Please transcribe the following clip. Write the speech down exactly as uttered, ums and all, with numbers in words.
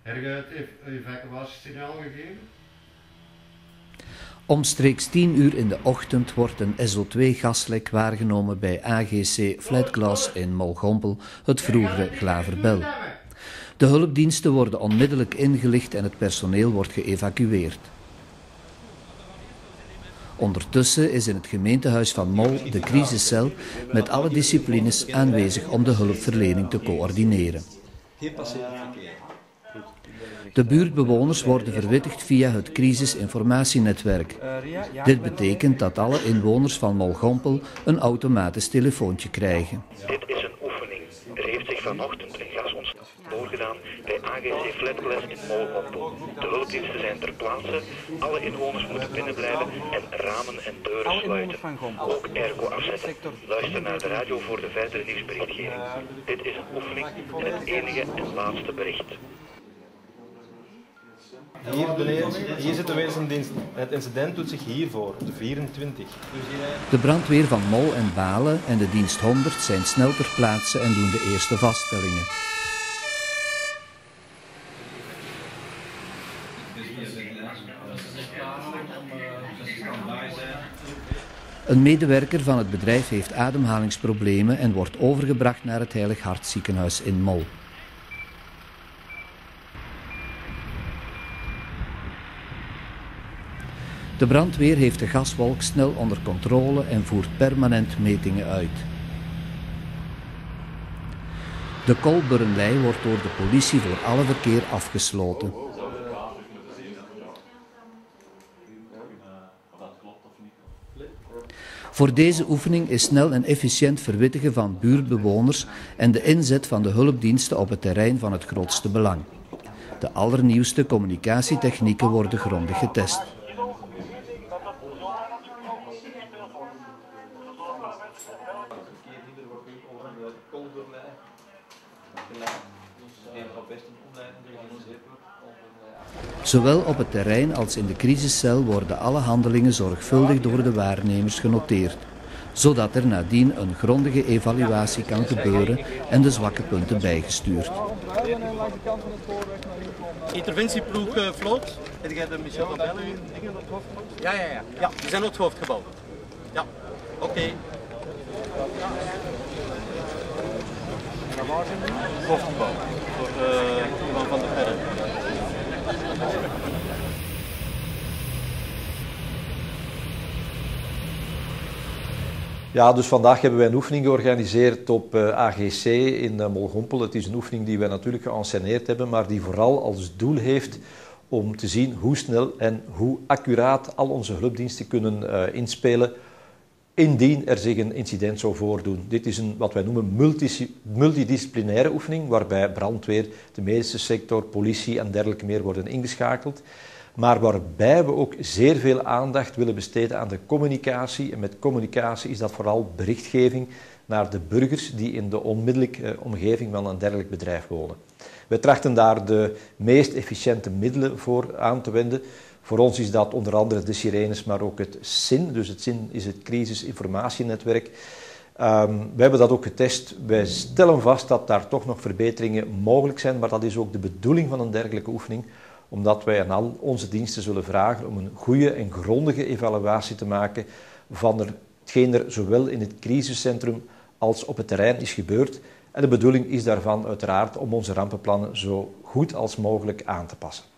Heb je het evacuatiesignaal gegeven? Omstreeks tien uur in de ochtend wordt een S O twee gaslek waargenomen bij A G C Flatglass in Molgompel, het vroegere Glaverbel. De hulpdiensten worden onmiddellijk ingelicht en het personeel wordt geëvacueerd. Ondertussen is in het gemeentehuis van Mol de crisiscel met alle disciplines aanwezig om de hulpverlening te coördineren. De buurtbewoners worden verwittigd via het crisisinformatienetwerk. Dit betekent dat alle inwoners van Molgompel een automatisch telefoontje krijgen. Dit is een oefening. Er heeft zich vanochtend een gasontsnapping voorgedaan bij A G C Flatglass in Molgompel. De hulpdiensten zijn ter plaatse, alle inwoners moeten binnenblijven en ramen en deuren sluiten. Ook airco afzetten. Luister naar de radio voor de verdere nieuwsberichtgeving. Dit is een oefening en het enige en laatste bericht. Hier, beneden, hier zit de weerdienst. Het incident doet zich hier voor, de vierentwintig. De brandweer van Mol en Balen en de dienst honderd zijn snel ter plaatse en doen de eerste vaststellingen. Een medewerker van het bedrijf heeft ademhalingsproblemen en wordt overgebracht naar het Heilig Hart ziekenhuis in Mol. De brandweer heeft de gaswolk snel onder controle en voert permanent metingen uit. De Kolburrenlei wordt door de politie voor alle verkeer afgesloten. Voor deze oefening is snel en efficiënt verwittigen van buurtbewoners en de inzet van de hulpdiensten op het terrein van het grootste belang. De allernieuwste communicatietechnieken worden grondig getest. Zowel op het terrein als in de crisiscel worden alle handelingen zorgvuldig door de waarnemers genoteerd, zodat er nadien een grondige evaluatie kan gebeuren en de zwakke punten bijgestuurd. Interventieploeg uh, Vloot. Heb jij de Michel van Bellen dingen op het hoofd? Ja, ja, ja. Ja, die zijn op het hoofdgebouw. Ja, oké. Okay. En waar zijn die? Het hoofdgebouw. Voor uh, Van der Verre. Ja, dus vandaag hebben wij een oefening georganiseerd op uh, A G C in uh, Molgompel. Het is een oefening die wij natuurlijk geënsceneerd hebben, maar die vooral als doel heeft om te zien hoe snel en hoe accuraat al onze hulpdiensten kunnen uh, inspelen indien er zich een incident zou voordoen. Dit is een wat wij noemen multi, multidisciplinaire oefening, waarbij brandweer, de medische sector, politie en dergelijke meer worden ingeschakeld. Maar waarbij we ook zeer veel aandacht willen besteden aan de communicatie. En met communicatie is dat vooral berichtgeving naar de burgers die in de onmiddellijke omgeving van een dergelijk bedrijf wonen. We trachten daar de meest efficiënte middelen voor aan te wenden. Voor ons is dat onder andere de sirenes, maar ook het S I N. Dus het S I N is het crisisinformatienetwerk. Um, we hebben dat ook getest. Wij stellen vast dat daar toch nog verbeteringen mogelijk zijn, maar dat is ook de bedoeling van een dergelijke oefening, omdat wij aan al onze diensten zullen vragen om een goede en grondige evaluatie te maken van hetgeen er zowel in het crisiscentrum als op het terrein is gebeurd. En de bedoeling is daarvan uiteraard om onze rampenplannen zo goed als mogelijk aan te passen.